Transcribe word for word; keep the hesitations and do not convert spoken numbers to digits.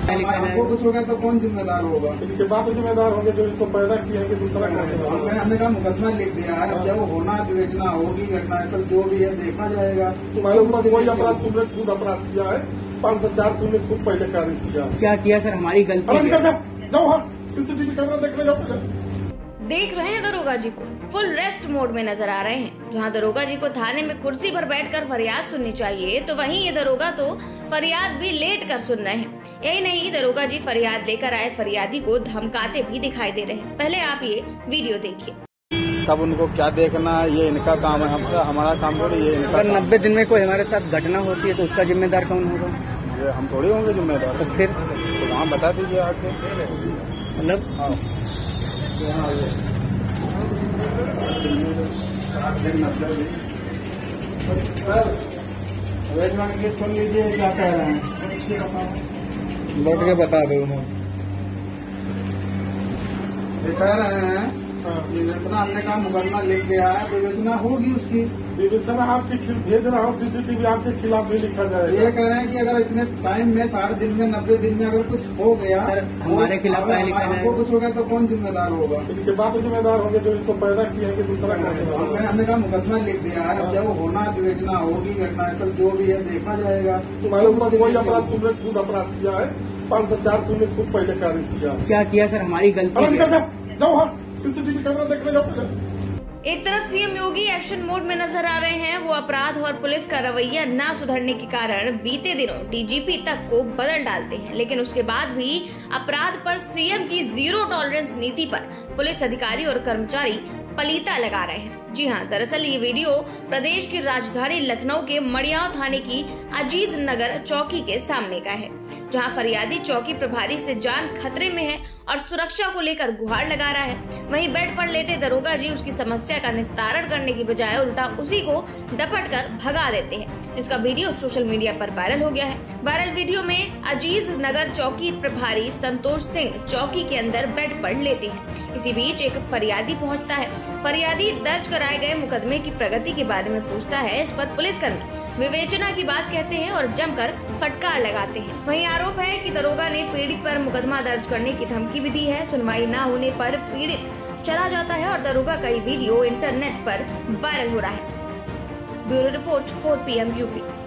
आपको कुछ होगा तो कौन जिम्मेदार होगा? इनके बाप जिम्मेदार होंगे जो इनको पैदा किए हैं कि दूसरा हमने हमने कहा मुकदमा लिख दिया है, अब जब होना विवेचना होगी घटनास्थल जो भी है देखा जाएगा। तुम्हारे ऊपर कोई अपराध तुमने खुद अपराध किया है, पाँच सौ चार तुमने खुद पहले कार्य किया। क्या किया सर? हमारी गलती। जाओ सीसीटीवी कैमरा देखने जाओ। देख रहे हैं दरोगा जी को फुल रेस्ट मोड में नजर आ रहे हैं। जहां दरोगा जी को थाने में कुर्सी पर बैठकर फरियाद सुननी चाहिए, तो वहीं ये दरोगा तो फरियाद भी लेट कर सुन रहे हैं। यही नहीं, दरोगा जी फरियाद लेकर आए फरियादी को धमकाते भी दिखाई दे रहे हैं। पहले आप ये वीडियो देखिए। तब उनको क्या देखना है, ये इनका काम है, हम हमारा काम थोड़ी ये इनका। अगर नब्बे दिन में कोई हमारे साथ घटना होती है तो उसका जिम्मेदार कौन होगा? ये हम थोड़ी होंगे जिम्मेदार। तो फिर तो वहाँ बता दीजिए आके। मतलब सुन लीजिए क्या कह रहे हैं, लौट के बता दो उन्हें। ये कह रहे हैं इतना हमने कहा मुकदमा लिख गया है, विवेचना होगी उसकी। विवेचना आपके भेज रहा हूँ, सीसीटीवी आपके खिलाफ भी लिखा जाएगा। ये कह रहे हैं कि अगर इतने टाइम में साठ दिन में नब्बे दिन में अगर कुछ हो गया हमारे खिलाफ, आपको कुछ होगा तो कौन जिम्मेदार होगा? इनके बाप जिम्मेदार होंगे जो इनको पैदा किए हैं कि दूसरा हमने हमने कहा मुकदमा लिख दिया है, अब जब होना विवेचना होगी घटनास्थल जो भी है देखा जाएगा। तुम्हारे ऊपर कोई अपराध तुमने खुद अपराध किया है, पाँच सौ चार तुमने खुद पहले कार्य किया। क्या किया सर? हमारी गलती। जाओ सीसीटीवी कैमरा देखने जाओ। एक तरफ सीएम योगी एक्शन मोड में नजर आ रहे हैं। वो अपराध और पुलिस का रवैया ना सुधरने के कारण बीते दिनों डीजीपी तक को बदल डालते हैं, लेकिन उसके बाद भी अपराध पर सीएम की जीरो टॉलरेंस नीति पर पुलिस अधिकारी और कर्मचारी पलीता लगा रहे हैं। जी हाँ, दरअसल ये वीडियो प्रदेश की राजधानी लखनऊ के मड़ियाव थाने की अजीज नगर चौकी के सामने का है, जहां फरियादी चौकी प्रभारी से जान खतरे में है और सुरक्षा को लेकर गुहार लगा रहा है। वहीं बेड पर लेटे दरोगा जी उसकी समस्या का निस्तारण करने की बजाय उल्टा उसी को डपट कर भगा देते हैं, जिसका वीडियो सोशल मीडिया पर वायरल हो गया है। वायरल वीडियो में अजीज नगर चौकी प्रभारी संतोष सिंह चौकी के अंदर बेड पर लेटे हैं। इसी बीच एक फरियादी पहुंचता है। फरियादी दर्ज कराए गए मुकदमे की प्रगति के बारे में पूछता है। इस पर पुलिसकर्मी विवेचना की बात कहते हैं और जमकर फटकार लगाते हैं। वहीं आरोप है कि दरोगा ने पीड़ित पर मुकदमा दर्ज करने की धमकी भी दी है। सुनवाई न होने पर पीड़ित चला जाता है और दरोगा का ये वीडियो इंटरनेट पर वायरल हो रहा है। Bureau report four P M UP.